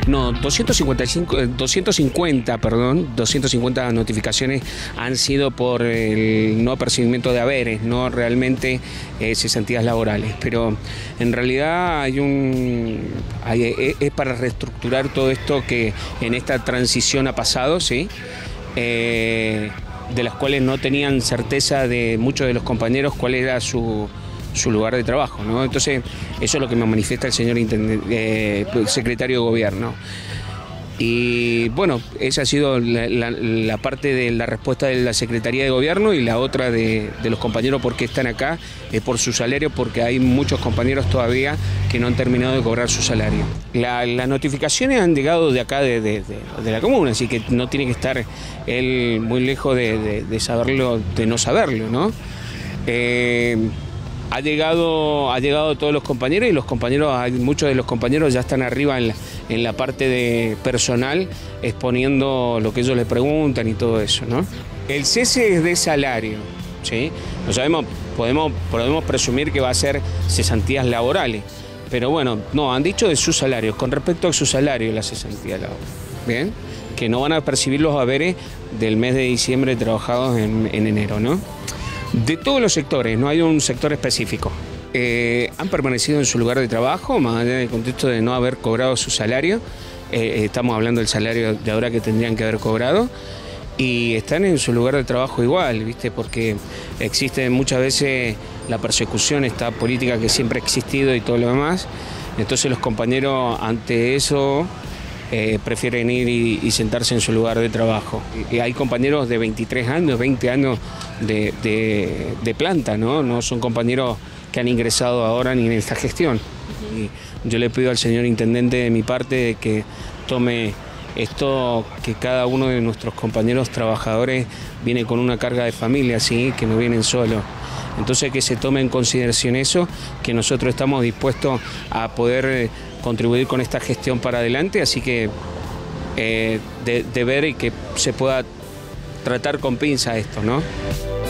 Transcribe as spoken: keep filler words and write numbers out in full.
No, doscientos cincuenta y cinco, doscientos cincuenta, perdón, doscientas cincuenta notificaciones han sido por el no apercibimiento de haberes, no realmente eh, cesantías laborales. Pero en realidad hay un, hay, es para reestructurar todo esto que en esta transición ha pasado, ¿sí? Eh, de las cuales no tenían certeza de muchos de los compañeros cuál era su... su lugar de trabajo, ¿no? Entonces, eso es lo que me manifiesta el señor eh, secretario de Gobierno. Y bueno, esa ha sido la, la, la parte de la respuesta de la Secretaría de Gobierno, y la otra de, de los compañeros por qué están acá es por su salario, porque hay muchos compañeros todavía que no han terminado de cobrar su salario. La, las notificaciones han llegado de acá, de, de, de, de la comuna, así que no tiene que estar él muy lejos de, de, de saberlo, de no saberlo, ¿no? Eh, Ha llegado, ha llegado a todos los compañeros, y los compañeros, muchos de los compañeros ya están arriba en la, en la parte de personal, exponiendo lo que ellos les preguntan y todo eso, ¿no? El cese es de salario, ¿sí? No sabemos, podemos, podemos presumir que va a ser cesantías laborales, pero bueno, no, han dicho de sus salarios, con respecto a su salario la cesantía laboral, ¿bien? Que no van a percibir los haberes del mes de diciembre trabajados en, en enero, ¿no? De todos los sectores, no hay un sector específico. Eh, han permanecido en su lugar de trabajo, más allá del contexto de no haber cobrado su salario. Eh, estamos hablando del salario de ahora que tendrían que haber cobrado. Y están en su lugar de trabajo igual, ¿viste? Porque existe muchas veces la persecución, esta política que siempre ha existido y todo lo demás. Entonces los compañeros ante eso eh, prefieren ir y, y sentarse en su lugar de trabajo. Y hay compañeros de veintitrés años, veinte años de, de, de planta, ¿no? No son compañeros que han ingresado ahora ni en esta gestión. Y yo le pido al señor intendente de mi parte que tome esto, que cada uno de nuestros compañeros trabajadores viene con una carga de familia, ¿sí? Que no vienen solos. Entonces que se tome en consideración eso, que nosotros estamos dispuestos a poder contribuir con esta gestión para adelante, así que eh, de, de ver y que se pueda tratar con pinza esto, ¿no?